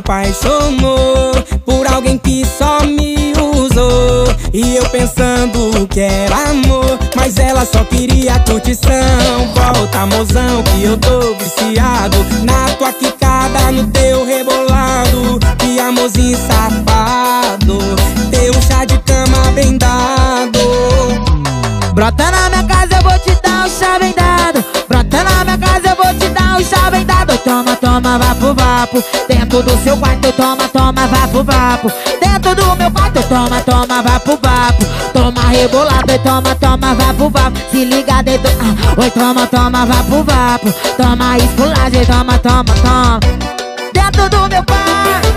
apaixonou por alguém que só me usou. E eu pensando que era amor, mas ela só queria curtição. Volta, mozão, que eu tô viciado na tua quicada, no teu rebolado. Que amorzinho safado, teu chá de cama bem dado. Brota na minha casa, eu vou te dar um chá bem dado. Brota na minha casa, eu vou te dar um chá bem dado. Toma, toma, vapo, vapo. Dentro do seu quarto, toma, toma, vapo, vapo. Dentro do meu quarto, toma, toma, vapo, vapo. Toma rebolado e toma, toma, vapo, vapo. Se liga dentro, oi, toma, toma, vapo, vapo. Toma esculagem, toma, toma, toma. Dentro do meu quarto.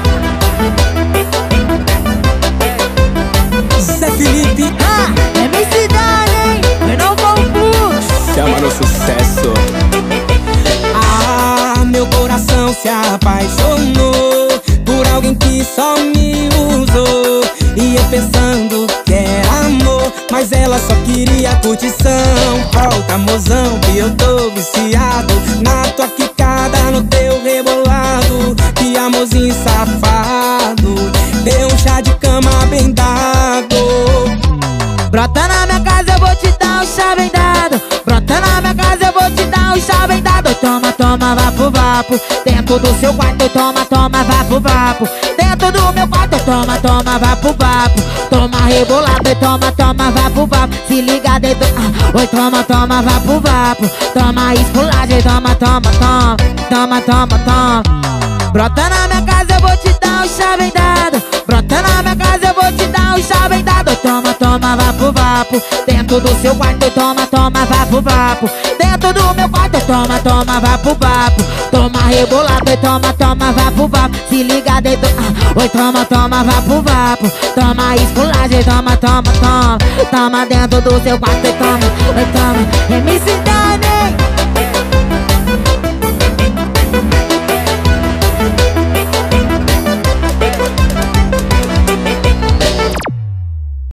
Zé Felipe, MC Dani, eu não vou puxar. chama no sucesso. Ah, meu coração se apaixonou por alguém que só me usou. E eu pensando que era amor, mas ela só queria curtição. Volta, mozão, que eu tô viciado na tua quicada, no teu rebolado. Que amorzinho safado, deu um chá de cama bem dado. Brota na minha casa, eu vou te dar um chá bem dado. Brota na minha casa, eu vou te dar um chá bem dado. Toma, toma, vapo, vapo. Dentro do seu quarto, toma, toma, vapo, vapo. Dentro do meu quarto, toma, toma, vapo, vapo. Toma rebolado e toma, toma, vapo, vapo. Se liga dentro, oi, toma, toma, vapo, vapo. Toma esculagem, toma, toma, toma. Toma, toma, toma. Brota na minha casa, eu vou te dar um chá bem dado. Brota na minha casa, eu vou te dar um chá bem dado. Toma, toma, vapo, vapo. Dentro do seu quarto, toma, toma, vapo, vapo. Dentro do meu quarto, toma, toma, vapo, vapo. Toma rebolado e toma, toma, vapo, vapo. Se liga dentro, oi, toma, toma, vapo, vapo. Toma esculagem, toma, toma, toma. Toma dentro do seu quarto e toma, oi, toma. MC